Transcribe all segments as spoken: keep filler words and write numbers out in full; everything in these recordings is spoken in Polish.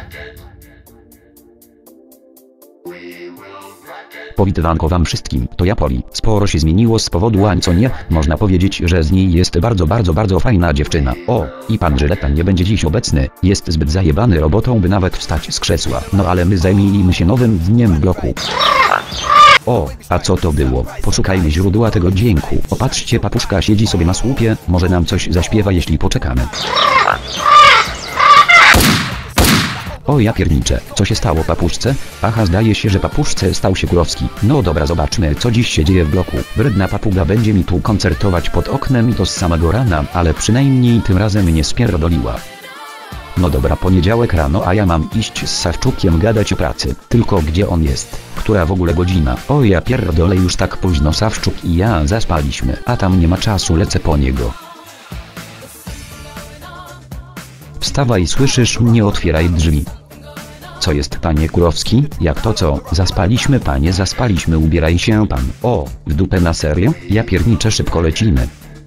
Powitanko wam wszystkim, to ja Poli. Sporo się zmieniło z powodu Ani, co nie? Można powiedzieć, że z niej jest bardzo bardzo bardzo fajna dziewczyna. O, i pan Żyleta nie będzie dziś obecny, jest zbyt zajebany robotą, by nawet wstać z krzesła. No ale my zajmijmy się nowym dniem w bloku. O, a co to było? Poszukajmy źródła tego dźwięku. Opatrzcie, papuszka siedzi sobie na słupie, może nam coś zaśpiewa, jeśli poczekamy. O ja pierniczę, co się stało papuszce? Aha, zdaje się, że papuszce stał się Kurowski. No dobra, zobaczmy, co dziś się dzieje w bloku. Wredna papuga będzie mi tu koncertować pod oknem i to z samego rana, ale przynajmniej tym razem nie spierdoliła. No dobra, poniedziałek rano, a ja mam iść z Sawczukiem gadać o pracy. Tylko gdzie on jest? Która w ogóle godzina? O ja pierdolę, już tak późno. Sawczuk i ja zaspaliśmy, a tam nie ma czasu, lecę po niego. Wstawaj, słyszysz mnie, otwieraj drzwi. Co jest, panie Kurowski? Jak to co? Zaspaliśmy, panie, zaspaliśmy, ubieraj się pan. O, w dupę, na serio? Ja pierniczę, szybko lecimy.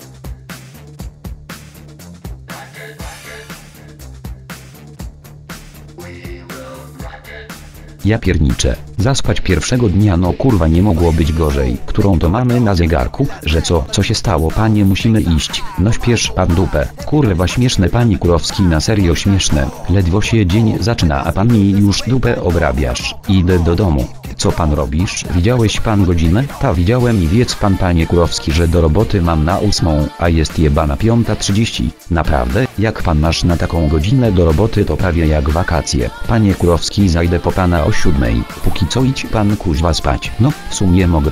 Ja pierniczę, zaspać pierwszego dnia, no kurwa, nie mogło być gorzej. Którą to mamy na zegarku? Że co? Co się stało, panie, musimy iść. No śpiesz pan dupę. Kurwa śmieszne, pani Kurowski, na serio śmieszne. Ledwo się dzień zaczyna, a pan mi już dupę obrabiasz. Idę do domu. Co pan robisz? Widziałeś pan godzinę? Ta, widziałem i wiedz pan, panie Kurowski, że do roboty mam na ósmą, a jest jebana piąta trzydzieści. Naprawdę? Jak pan masz na taką godzinę do roboty, to prawie jak wakacje. Panie Kurowski, zajdę po pana o siódmej. Póki co idź pan kuźwa spać. No, w sumie mogę.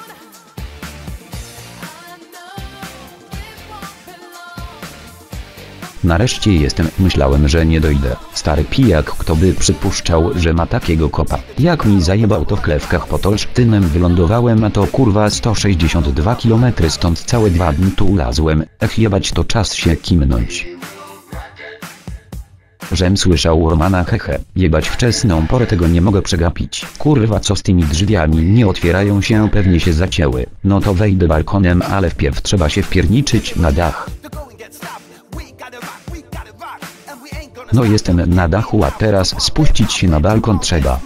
Nareszcie jestem, myślałem, że nie dojdę. Stary pijak, kto by przypuszczał, że ma takiego kopa. Jak mi zajebał, to w Klewkach pod Olsztynem wylądowałem, a to kurwa sto sześćdziesiąt dwa kilometry stąd, całe dwa dni tu ulazłem. Ech, jebać, to czas się kimnąć. Żem słyszał Romana, hehe, jebać, wczesną porę tego nie mogę przegapić. Kurwa, co z tymi drzwiami, nie otwierają się, pewnie się zacięły. No to wejdę balkonem, ale wpierw trzeba się wpierniczyć na dach. No jestem na dachu, a teraz spuścić się na balkon trzeba.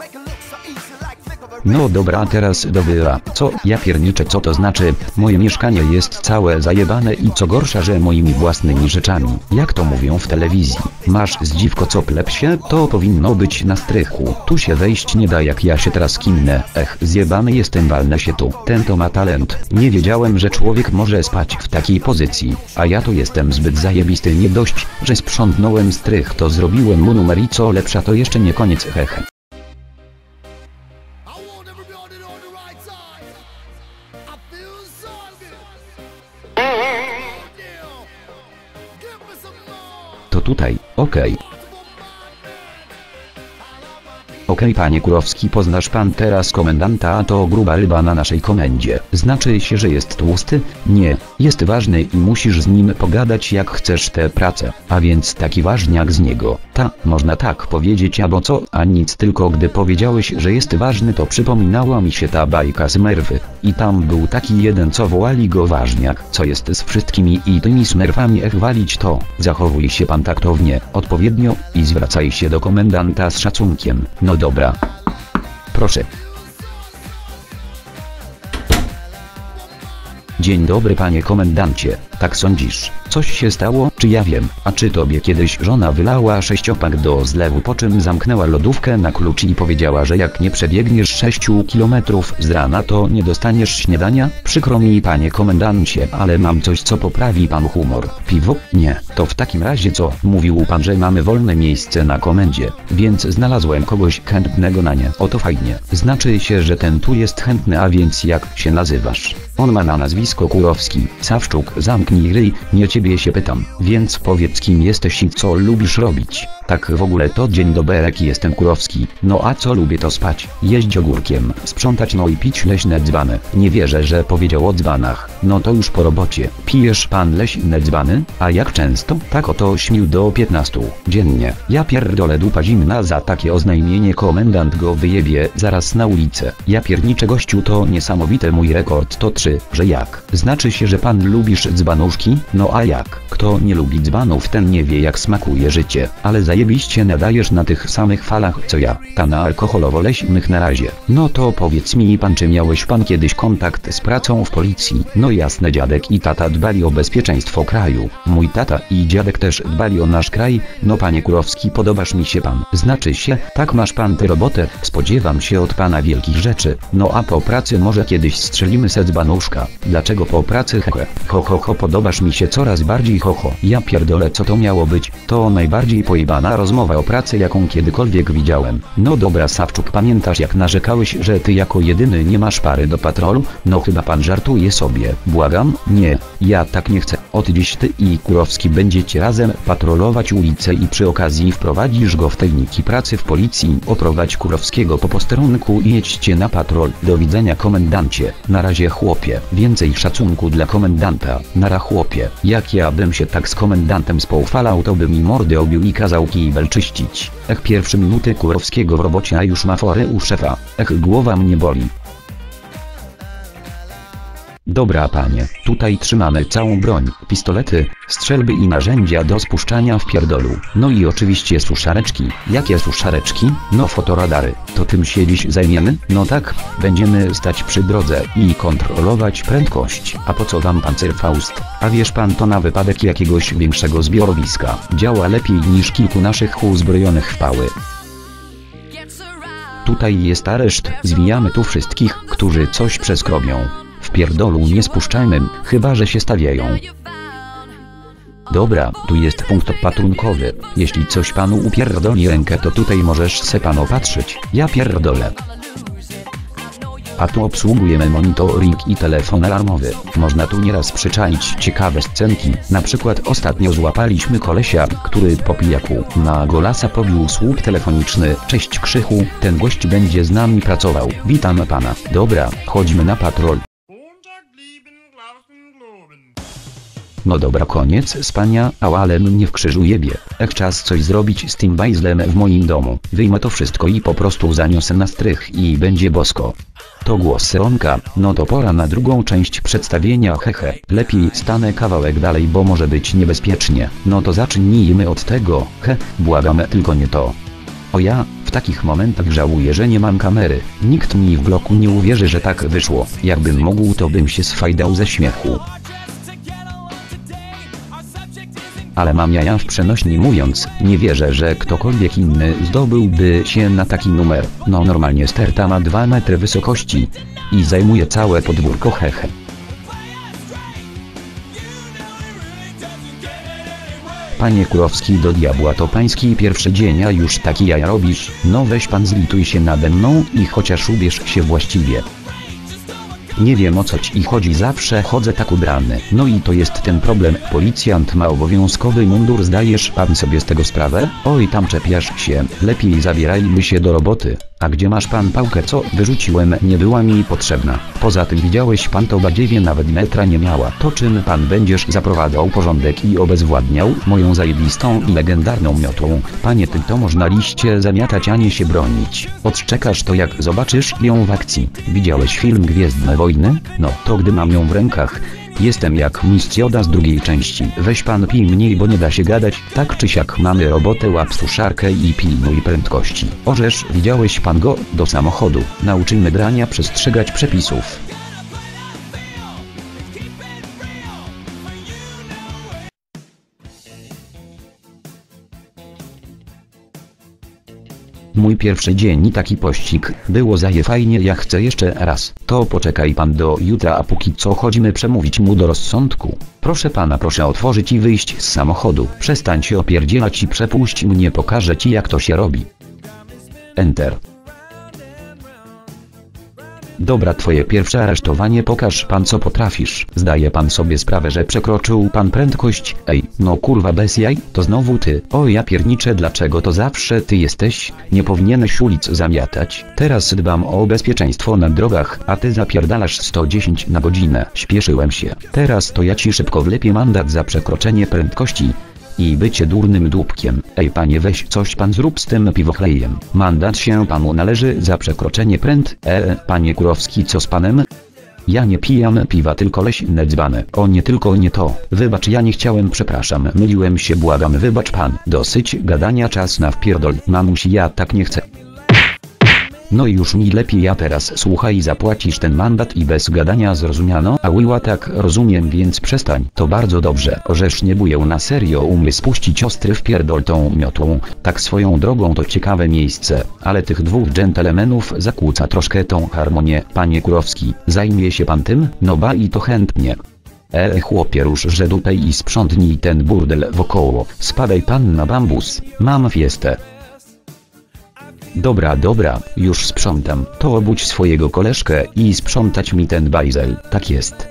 No dobra, teraz do biura. Co? Ja pierniczę, co to znaczy? Moje mieszkanie jest całe zajebane i co gorsza, że moimi własnymi rzeczami. Jak to mówią w telewizji. Masz zdziwko, co plepsie? To powinno być na strychu. Tu się wejść nie da, jak ja się teraz kimnę. Ech, zjebany jestem, walnę się tu. Ten to ma talent. Nie wiedziałem, że człowiek może spać w takiej pozycji. A ja to jestem zbyt zajebisty, nie dość, że sprzątnąłem strych, to zrobiłem mu numer i co lepsza, to jeszcze nie koniec, hehe. To tutaj, okej. Okay. Okej, okay, panie Kurowski, poznasz pan teraz komendanta, a to gruba ryba na naszej komendzie. Znaczy się, że jest tłusty? Nie, jest ważny i musisz z nim pogadać, jak chcesz tę pracę. A więc taki ważniak z niego. Ta, można tak powiedzieć, albo co? A nic, tylko gdy powiedziałeś, że jest ważny, to przypominała mi się ta bajka z Merwy. I tam był taki jeden, co wołali go ważniak, co jest z wszystkimi i tymi smerfami, ech, walić to. Zachowuj się pan taktownie, odpowiednio i zwracaj się do komendanta z szacunkiem. No dobra. Proszę. Dzień dobry, panie komendancie. Tak sądzisz? Coś się stało? Czy ja wiem? A czy tobie kiedyś żona wylała sześciopak do zlewu, po czym zamknęła lodówkę na klucz i powiedziała, że jak nie przebiegniesz sześciu kilometrów z rana, to nie dostaniesz śniadania? Przykro mi, panie komendancie, ale mam coś, co poprawi pan humor. Piwo? Nie. To w takim razie co? Mówił pan, że mamy wolne miejsce na komendzie, więc znalazłem kogoś chętnego na nie. Oto fajnie. Znaczy się, że ten tu jest chętny, a więc jak się nazywasz? On ma na nazwisko Kurowski. Sawczuk, zamknij ryj, nie ciebie się pytam. Więc powiedz, kim jesteś i co lubisz robić. Tak w ogóle to dzień doberek, jestem Kurowski. No a co lubię, to spać, jeść ogórkiem, sprzątać, no i pić leśne dzbany. Nie wierzę, że powiedział o dzbanach. No to już po robocie. Pijesz pan leśne dzbany? A jak często? Tak oto śmił do piętnastu dziennie. Ja pierdolę, dupa zimna, za takie oznajmienie komendant go wyjebie zaraz na ulicę. Ja pierniczę, gościu, to niesamowite, mój rekord to trzy, że jak? Znaczy się, że pan lubisz dzbanuszki? No a jak? Kto nie lubi dzbanów, ten nie wie, jak smakuje życie. Ale za zajebiście nadajesz na tych samych falach co ja, ta na alkoholowo-leśnych na razie. No to powiedz mi pan, czy miałeś pan kiedyś kontakt z pracą w policji? No jasne, dziadek i tata dbali o bezpieczeństwo kraju. Mój tata i dziadek też dbali o nasz kraj. No panie Kurowski, podobasz mi się pan. Znaczy się, tak masz pan tę robotę, spodziewam się od pana wielkich rzeczy. No a po pracy może kiedyś strzelimy se dzbanuszka. Dlaczego po pracy hehe? Ho ho ho, podobasz mi się coraz bardziej ho ho. Ja pierdolę, co to miało być? To najbardziej pojebana rozmowa o pracy, jaką kiedykolwiek widziałem. No dobra Sawczuk, pamiętasz jak narzekałeś, że ty jako jedyny nie masz pary do patrolu? No chyba pan żartuje sobie. Błagam? Nie. Ja tak nie chcę. Od dziś ty i Kurowski będziecie razem patrolować ulicę i przy okazji wprowadzisz go w tajniki pracy w policji. Oprowadź Kurowskiego po posterunku i jedźcie na patrol. Do widzenia komendancie. Na razie chłopie. Więcej szacunku dla komendanta. Nara chłopie. Jak ja bym się tak z komendantem spoufalał, to by mi mordy obił i kazał kibel czyścić. Ech, pierwsze minuty Kurowskiego w robocie, a już ma fory u szefa. Ech, głowa mnie boli. Dobra panie, tutaj trzymamy całą broń, pistolety, strzelby i narzędzia do spuszczania w pierdolu. No i oczywiście suszareczki. Jakie suszareczki? No fotoradary. To tym się dziś zajmiemy? No tak, będziemy stać przy drodze i kontrolować prędkość. A po co wam pancerfaust? A wiesz pan, to na wypadek jakiegoś większego zbiorowiska. Działa lepiej niż kilku naszych uzbrojonych w pały. Tutaj jest areszt, zwijamy tu wszystkich, którzy coś przeskrobią. W pierdolu nie spuszczajmy, chyba że się stawiają. Dobra, tu jest punkt patrunkowy. Jeśli coś panu upierdoli rękę, to tutaj możesz se pan opatrzyć. Ja pierdolę. A tu obsługujemy monitoring i telefon alarmowy. Można tu nieraz przyczaić ciekawe scenki. Na przykład ostatnio złapaliśmy kolesia, który po pijaku na golasa pobił słup telefoniczny. Cześć Krzychu, ten gość będzie z nami pracował. Witam pana. Dobra, chodźmy na patrol. No dobra, koniec spania, ale mnie w krzyżu jebie. Ech, czas coś zrobić z tym bajzlem w moim domu. Wyjmę to wszystko i po prostu zaniosę na strych i będzie bosko. To głos Seronka, no to pora na drugą część przedstawienia, hehe. Lepiej stanę kawałek dalej, bo może być niebezpiecznie. No to zacznijmy od tego, he, błagam, tylko nie to. O ja, w takich momentach żałuję, że nie mam kamery. Nikt mi w bloku nie uwierzy, że tak wyszło. Jakbym mógł, to bym się sfajdał ze śmiechu. Ale mam jaja w przenośni mówiąc, nie wierzę, że ktokolwiek inny zdobyłby się na taki numer. No normalnie sterta ma dwa metry wysokości i zajmuje całe podwórko, hehe. Panie Kurowski, do diabła, to pański pierwszy dzień, a już taki jaja robisz? No weź pan, zlituj się nade mną i chociaż ubierz się właściwie. Nie wiem, o co ci chodzi, zawsze chodzę tak ubrany. No i to jest ten problem, policjant ma obowiązkowy mundur, zdajesz pan sobie z tego sprawę? Oj, tam czepiasz się, lepiej zabierajmy się do roboty. A gdzie masz pan pałkę, co wyrzuciłem, nie była mi potrzebna. Poza tym widziałeś pan, to badziewie nawet metra nie miała. To czym pan będziesz zaprowadzał porządek i obezwładniał moją zajebistą i legendarną miotłą? Panie, tym to można liście zamiatać, a nie się bronić. Odczekasz to, jak zobaczysz ją w akcji. Widziałeś film Gwiezdne Wojny? No to gdy mam ją w rękach, jestem jak mistrz Yoda z drugiej części. Weź pan, pij mniej, bo nie da się gadać. Tak czy siak mamy robotę, łap suszarkę i pilnuj prędkości. Orzesz, widziałeś pan go? Do samochodu. Nauczymy drania przestrzegać przepisów. Mój pierwszy dzień i taki pościg, było zaje fajnie, ja chcę jeszcze raz. To poczekaj pan do jutra, a póki co chodźmy przemówić mu do rozsądku. Proszę pana, proszę otworzyć i wyjść z samochodu. Przestań się opierdzielać i przepuść mnie, pokażę ci, jak to się robi. Enter. Dobra, twoje pierwsze aresztowanie, pokaż pan, co potrafisz. Zdaje pan sobie sprawę, że przekroczył pan prędkość? Ej, no kurwa, bez jaj, to znowu ty. O ja pierniczę, dlaczego to zawsze ty jesteś? Nie powinieneś ulic zamiatać. Teraz dbam o bezpieczeństwo na drogach, a ty zapierdalasz sto dziesięć na godzinę. Śpieszyłem się. Teraz to ja ci szybko wlepię mandat za przekroczenie prędkości i bycie durnym dupkiem. Ej panie, weź coś pan zrób z tym piwochlejem. Mandat się panu należy za przekroczenie pręd. Eee, panie Kurowski, co z panem? Ja nie pijam piwa, tylko leśne dzbany. O nie, tylko nie to. Wybacz, ja nie chciałem, przepraszam, myliłem się, błagam, wybacz pan. Dosyć gadania, czas na wpierdol. Mamusi, ja tak nie chcę. No i już mi lepiej, ja teraz słuchaj, zapłacisz ten mandat i bez gadania, zrozumiano? A Łyła, tak rozumiem, więc przestań. To bardzo dobrze. Orzesz, nie buję, na serio umie spuścić ostry wpierdol tą miotłą. Tak swoją drogą to ciekawe miejsce, ale tych dwóch dżentelmenów zakłóca troszkę tą harmonię. Panie Kurowski, zajmie się pan tym? No ba, i to chętnie. Eee chłopie, rusz że dupę i sprzątnij ten burdel wokoło. Spadaj pan na bambus, mam fiestę. Dobra, dobra, już sprzątam. To obudź swojego koleżkę i sprzątać mi ten bajzel. Tak jest.